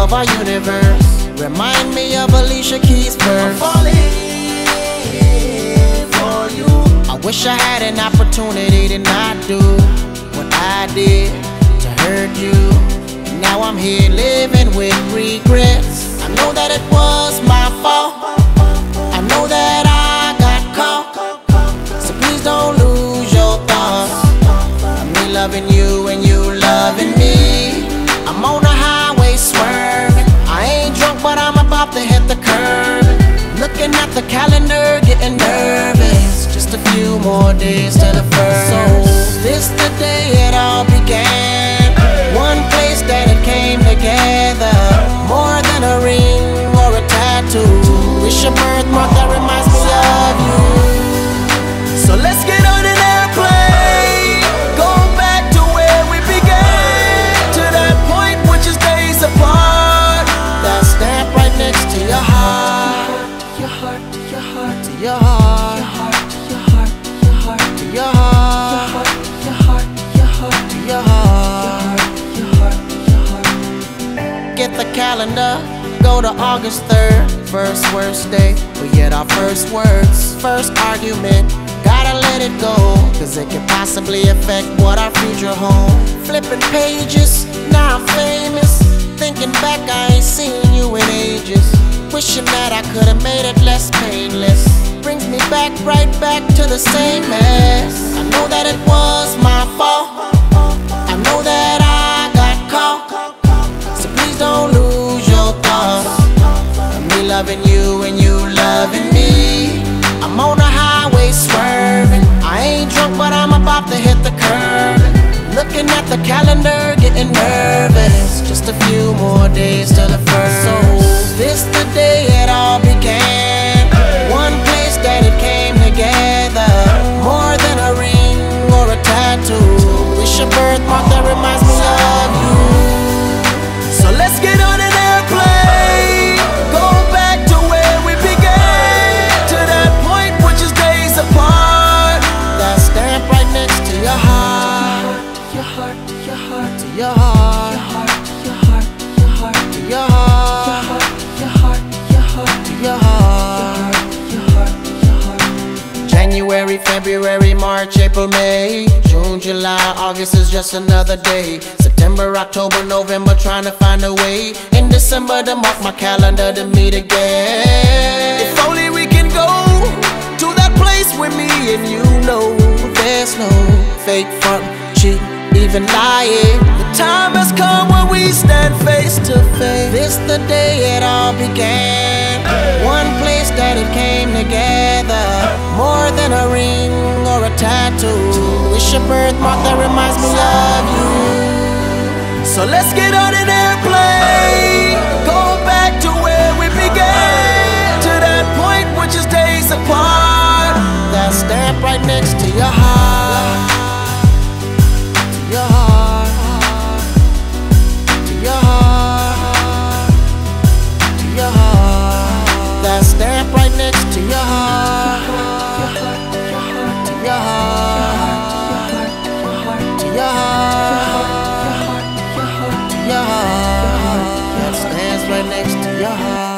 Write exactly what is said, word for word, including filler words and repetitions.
of our universe. Remind me of Alicia Keys' verse. I'm falling for you. I wish I had an opportunity to not do what I did to hurt you. Now I'm here living with regrets. I know that it was my fault. I know that I got caught. So please don't lose your thoughts. Me loving you and you loving me. I'm on the highway swerving. I ain't drunk but I'm about to hit the curb. Looking at the calendar getting nervous. Just a few more days to the first. So this the day it all began. One place that it came together. More than a ring or a tattoo. It's your birthmark that reminds me of you. So let's get on an airplane. Go back to where we began. To that point which is days apart. That stamp right next to your heart. To your heart, to your heart, to your heart. To your heart, to your heart, to your heart. To your heart, to your heart, to your heart. Get the calendar, go to August third. First worst day, but yet our first words. First argument, gotta let it go, cause it could possibly affect what our future holds. Flipping pages, now I'm famous. Thinking back, I ain't seen you in ages. Wishing that I could've made it less painless. Brings me back, right back to the same mess. I know that it was my fault. I know that I got caught. So please don't lose your thoughts. Me loving you and you loving me. I'm on the highway swerving. I ain't drunk but I'm about to hit the curb. Looking at the calendar getting nervous. Just a few more days to the first. So this the day it all began. One place that it came together. More than a ring or a tattoo. It's your birthmark that reminds me of you. So let's get on an airplane. Go back to where we began. To that point which is days apart. That stamp right next to your heart. To your heart, to your heart, to your heart. To your heart, to your heart, to your heart. To your heart, to your heart, to your heart. January, February, March, April, May, June, July, August is just another day. September, October, November, trying to find a way. In December to mark my calendar to meet again. If only we can go to that place where me and you know there's no fake front, cheat, even lying. The time has come when we stand face to face. This the day it all began. One place that it came together. More than a ring or a tattoo. It's your birthmark that reminds me of you. So let's get on an airplane. Go back to where we began. To that point which is days apart. That stamp right next to your heart. To your heart. To your heart. To your heart. That stamp right next to your heart. To your heart. To your heart. To your heart. That stands right next to your heart.